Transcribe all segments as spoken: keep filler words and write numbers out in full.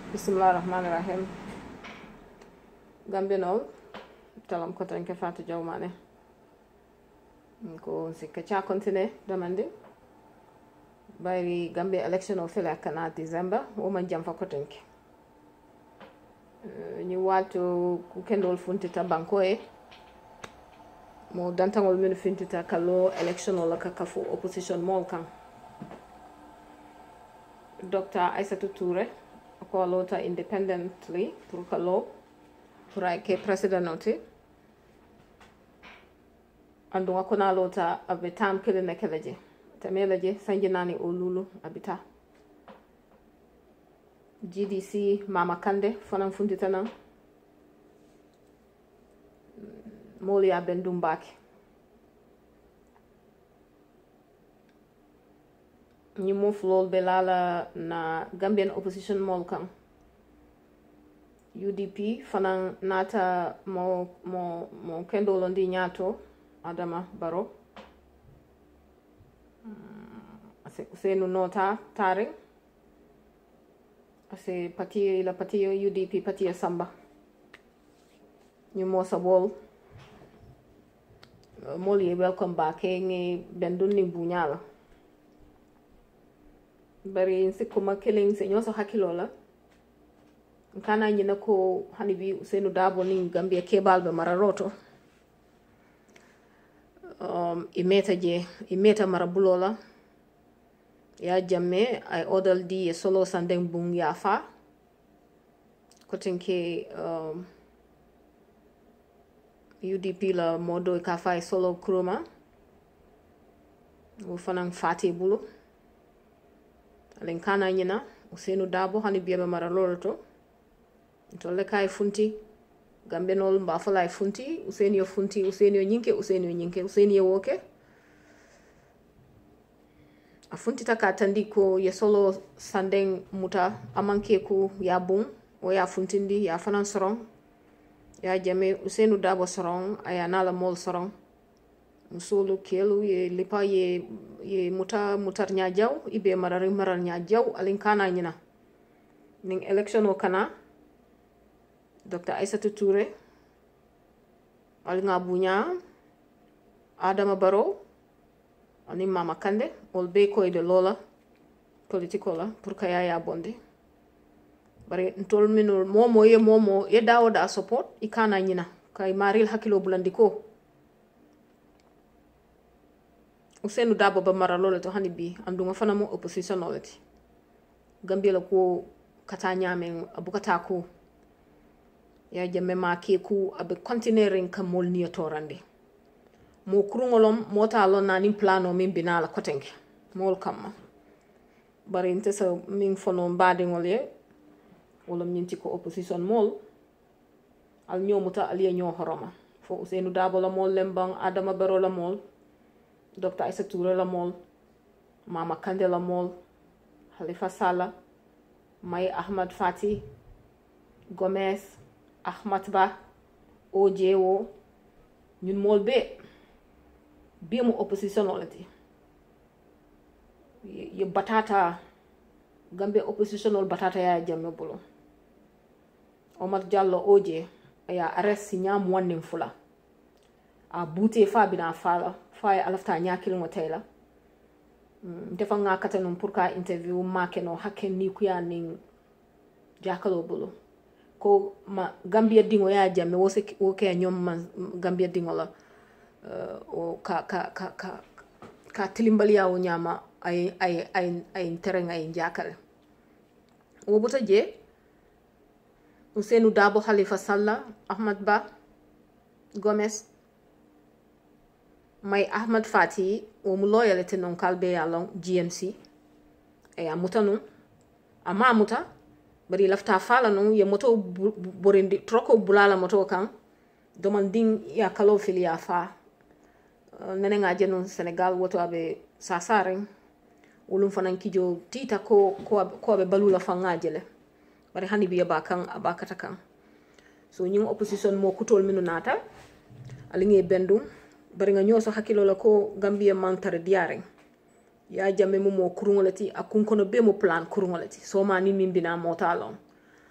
Bismillahirrahmanirrahim. Gambia no talam ko tan ke fatu jawmane ko sikka cha continue demande bayri Gambia election o fela kana December o man jam fa ko tanke ni watu ku kendol funtita banko e mo dantangol min funtita kallo election o la ka kafu opposition mol kan Doctor Aissatou Touré ko lota independently pour kallo pour ay ke president oti andu ko na lota abe tam kele na keleje tamelaje sanjinani o lulu abita G D C Mama Kande fanan fundita nan moli abendum baki ñu move lol belala na Gambian opposition mol kan U D P fanan nata mo mo mo kendo londi nyato Adama Barrow ase usenu nota tare ase pati la pati U D P pati samba ñu mo sa bol moli welcome back ngi bendun ni buñala bari sikuma killing se nyoso hakilola kana nyina ko hanibi Usenu Dabo ni Gambia kebal be mararoto um imeta je imeta marabulola ya Jammeh ay odal di solo sandeng bung ya fa ko tenke um U D P la modo ka fa solo kroma wo fanan fati bulu alen kana nyina Usenu Dabo hani biebe mara loloto tolle kay funti gambenol mba fala funti Usenu yo funti Usenu yo nyinke Usenu yo nyinke Usenu yo woke a funti takatandi ko ye solo sandeng muta amanke ku ya bun o ya funtindi ya fanan sorong ya Jammeh Usenu Dabo sorong aya nala mol sorong musulu kelu ye lipa ye ye muta mutar nya jaw ibe marari maral nya jaw alin kana nyina ning election o kana Doctor Aissatou Touré alin abunya Adama Barrow ani Mama Kande ol be koy de lola political la pour kaya ya bonde bare ntol minul momo ye momo ye dawo da support ikana nyina kay maril hakilo bulandiko Usenu Dabo ba mara lole to hani bi andunga fana mo opposition olati Gambia la ko kata nyamen abukata ko ya Jammeh ma ke ku abe continuing ka mol ni torande mo kurungolom mota lon na nim plano min binala kotenke mol kamma bari inte sa min fono mbade ngolye wolom nyinti ko opposition mol al nyomuta aliye nyo horoma fo Usenu Dabo la mol lembang Adama Barrow la mol Doctor Aissatou Touré la mol Mama Kande la mol Halifa Sallah May Ahmad Fati Gomez Ahmad Ba Ojewo ñun mol be be mu opposition olati ye batata Gambia opposition ol batata ya Jammeh bolo Omar Jallo Oje ya arrest nyam wannin fula a bute fa bina fala fa alafta nyakil mo tayla defa nga katanum pour ka interview make no hakken ni kuya ning jakalo bulu ko ma Gambia dingo ya Jammeh wo se wo ke nyom man Gambia dingo la uh, o ka ka ka ka ka tilimbali ya o nyama ay ay ay ay tereng ay jakal wo buta je Usenu Dabo Halifa Sallah Ahmad Ba Gomez May Ahmad Fati o mu loyalty non kalbe ya long G M C e amutanu ama muta bari lafta fala non ye moto borindi troko bulala moto kan domanding ya kalo filia fa nene nga jenu Senegal woto abe sasaren ulum fanan kijo tita ko ko ko abe balula fa ngajele bari hani biya ba kan abakata kan so nying opposition mo kutol minu nata alinge bendum bari nga ñoso hakilo la ko Gambia mantare diare ya Jammeh mo kurungolati akunkono be mo plan kurungolati so ma ni min bina motalon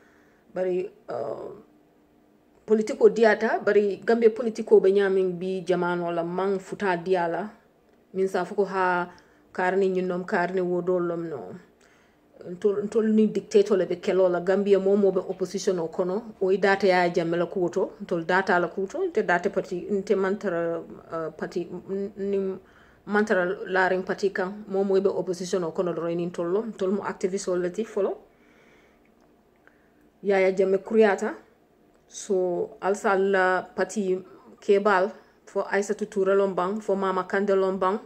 bari uh, politiko diata bari Gambia politiko be nyamin bi jamano la mang futa diala min sa fuko ha karni nyunom karni wodolom no ntol ntol ni dictator le be kelo la Gambia momo be opposition o kono o data ya Jammeh la kuto ntol data la kuto te data parti inte mantara uh, parti ni mantara laring parti kan momo be opposition o kono do ni tollo tol mo activist o lati folo Yaya Jammeh kuriata so alsal parti kebal fo Aissatou Touré lombang fo Mama Kandeh lombang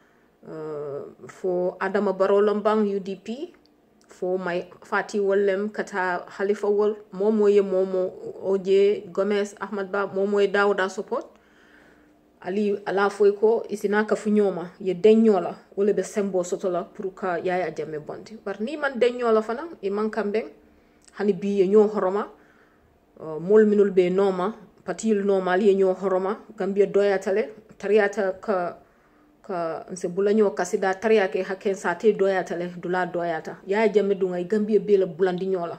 uh, fo Adama Barrow lombang U D P fo may Fati Wallem kata Halifa Wall momo ye momo oje Gomez Ahmad Ba momo ye Dawda support ali ala foy ko isina ka fu ñoma ye denñola wala be sembo sotola pour ka Yaya Jammeh bondi bar ni man denñola fana e man kambe hani bi ye ñoo horoma uh, mol minul be noma patil noma li ye ñoo horoma Gambia doyatale tariyata ka ka nse bulanyo kasida tariya ke haken sate doyatale dula doyata Yaya Jammeh dunga ay Gambia be la bulandi ñola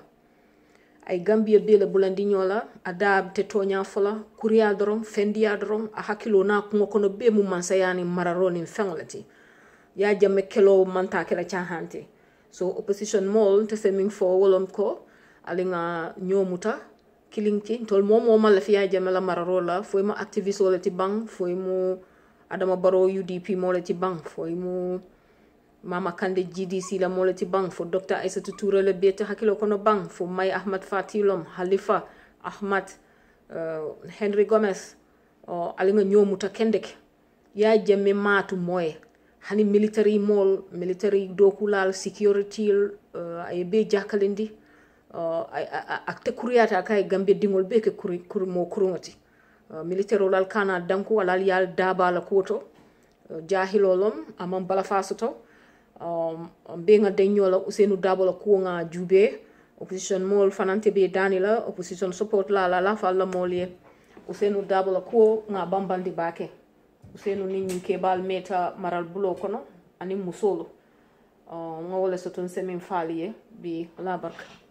ay Gambia be la bulandi ñola adab te tonya fola kuriya dorom fendiya dorom a hakilo na ko kono be mu mansayani mararoni fenglati Yaya Jammeh kelo manta kala chahante so opposition mol te seming fo wolom ko alinga nyomuta kilinki tol momo mala fi Yaya Jammeh la mararola foi mo activist wala ti bang foi mo Adama Barrow U D P mo la ti bang foi mo Mama Kandeh G D C la mo la ti bang fo Doctor Aissatou Touré le bete hakilo kono bang fo May Ahmad Fatilom Halifa Ahmad uh, Henry Gomez o alinga nyomuta kendek Yaya Jammeh matu moye hani military mall military dokulal security uh, ay be jakalindi uh, ak te kuriyata kay Gambia dingol be ke kuri kuri mo kurungati uh, military lal kana danku alal yal daba la koto uh, jahilolom amam bala fasuto um be nga denyola Ousainou Darboe la ko nga jube opposition mol fanante be danila opposition support la la la falla molie Ousainou Darboe la ko nga bambandi bake Ousainou ni nyi kebal meta maral bulo kono ani musolo uh, nga wala sotun semin faliye bi la barka